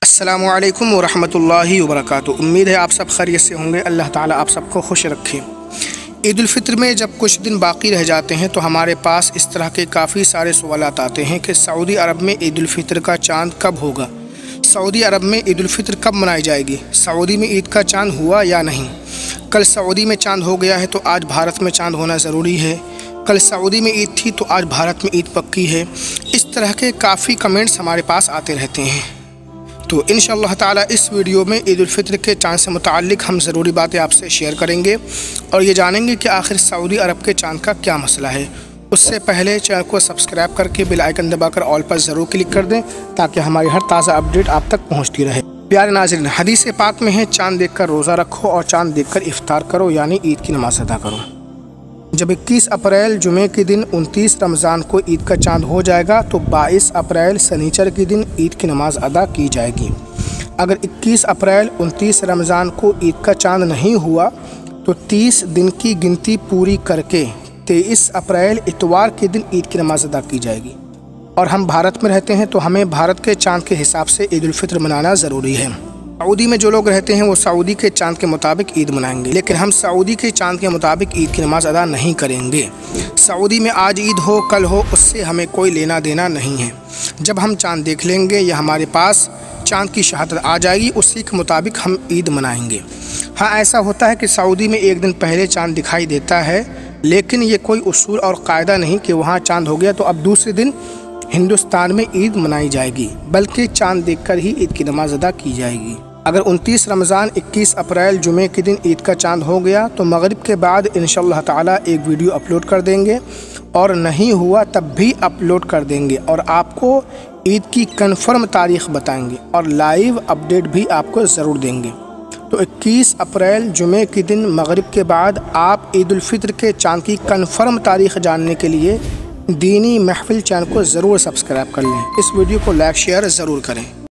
अस्सलामु अलैकुम वरहमतुल्लाहि वबरकातुहू। उम्मीद है आप सब खैरियत से होंगे। अल्लाह ताला आप सबको खुश रखे। ईद उल फित्र में जब कुछ दिन बाकी रह जाते हैं तो हमारे पास इस तरह के काफ़ी सारे सवालात आते हैं कि सऊदी अरब में ईद उल फित्र का चांद कब होगा, सऊदी अरब में ईद उल फित्र कब मनाई जाएगी, सऊदी में ईद का चांद हुआ या नहीं, कल सऊदी में चांद हो गया है तो आज भारत में चांद होना ज़रूरी है, कल सऊदी में ईद थी तो आज भारत में ईद पक्की है। इस तरह के काफ़ी कमेंट्स हमारे पास आते रहते हैं। तो इंशाअल्लाह ताला इस वीडियो में ईद उल फित्र के चांद से मुताल्लिक़ हम ज़रूरी बातें आपसे शेयर करेंगे और ये जानेंगे कि आखिर सऊदी अरब के चांद का क्या मसला है। उससे पहले चैनल को सब्सक्राइब करके बेल आइकन दबाकर ऑल पर ज़रूर क्लिक कर दें ताकि हमारी हर ताज़ा अपडेट आप तक पहुँचती रहे। प्यारे नाज़रीन, हदीस पाक में है चाँद देखकर रोज़ा रखो और चाँद देखकर इफ्तार करो, यानी ईद की नमाज़ अदा करो। जब 21 अप्रैल जुमे के दिन 29 रमज़ान को ईद का चांद हो जाएगा तो 22 अप्रैल शनिचर के दिन ईद की नमाज़ अदा की जाएगी। अगर 21 अप्रैल 29 रमज़ान को ईद का चांद नहीं हुआ तो 30 दिन की गिनती पूरी करके 23 अप्रैल इतवार के दिन ईद की नमाज़ अदा की जाएगी। और हम भारत में रहते हैं तो हमें भारत के चांद के हिसाब से ईद उल फित्र मनाना ज़रूरी है। सऊदी में जो लोग रहते हैं वो सऊदी के चांद के मुताबिक ईद मनाएंगे, लेकिन हम सऊदी के चांद के मुताबिक ईद की नमाज़ अदा नहीं करेंगे। सऊदी में आज ईद हो कल हो उससे हमें कोई लेना देना नहीं है। जब हम चांद देख लेंगे या हमारे पास चांद की शहादत आ जाएगी उसी के मुताबिक हम ईद मनाएंगे। हाँ, ऐसा होता है कि सऊदी में एक दिन पहले चांद दिखाई देता है, लेकिन ये कोई उसूल और कायदा नहीं कि वहाँ चांद हो गया तो अब दूसरे दिन हिंदुस्तान में ईद मनाई जाएगी, बल्कि चांद देखकर ही ईद की नमाज़ अदा की जाएगी। अगर 29 रमज़ान 21 अप्रैल जुमे के दिन ईद का चांद हो गया तो मगरिब के बाद इंशाअल्लाह ताला एक वीडियो अपलोड कर देंगे, और नहीं हुआ तब भी अपलोड कर देंगे और आपको ईद की कन्फर्म तारीख़ बताएंगे और लाइव अपडेट भी आपको ज़रूर देंगे। तो 21 अप्रैल जुमे के दिन मगरिब के बाद आप ईद उल फित्र के चांद की कन्फर्म तारीख़ जानने के लिए दीनी महफिल चैनल को ज़रूर सब्सक्राइब कर लें। इस वीडियो को लाइक शेयर ज़रूर करें।